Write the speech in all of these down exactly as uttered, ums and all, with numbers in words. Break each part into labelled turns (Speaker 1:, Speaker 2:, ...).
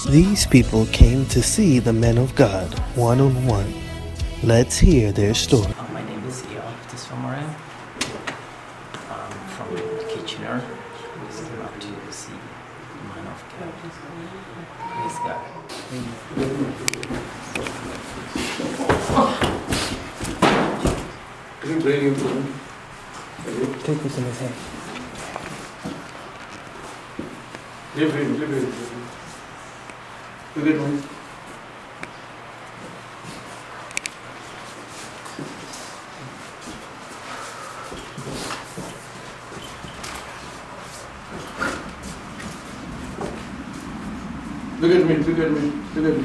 Speaker 1: These people came to see the men of God one-on-one. Let's hear their story.
Speaker 2: Uh, my name is Eo Tisfamara. I'm from Kitchener. We came up to see the man of God. Praise God.
Speaker 3: Can you bring him to him?
Speaker 4: Take this in his hand.
Speaker 3: Leave him, leave him. Look at me. Look at me, look at me, look at me.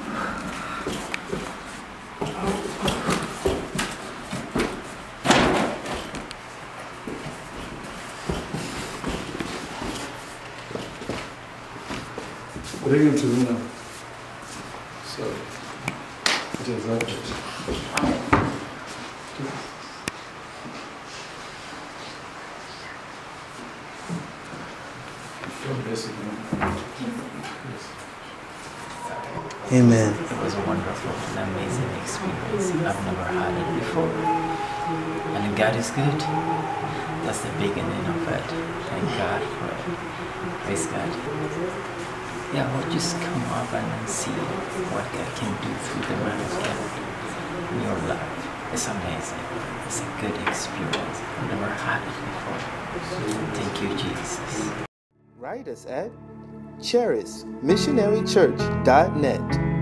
Speaker 3: Bring him to me now. So, just like it. God bless you, man.
Speaker 1: Amen.
Speaker 2: It was a wonderful and amazing experience. I've never had it before. And God is good. That's the beginning of it. Thank God for it. Praise God. Yeah, well, just come up and see what God can do through the man of God in your life. It's amazing. It's a good experience. I've never had it before. Thank you, Jesus.
Speaker 1: Write us at Charis Missionary Church dot net.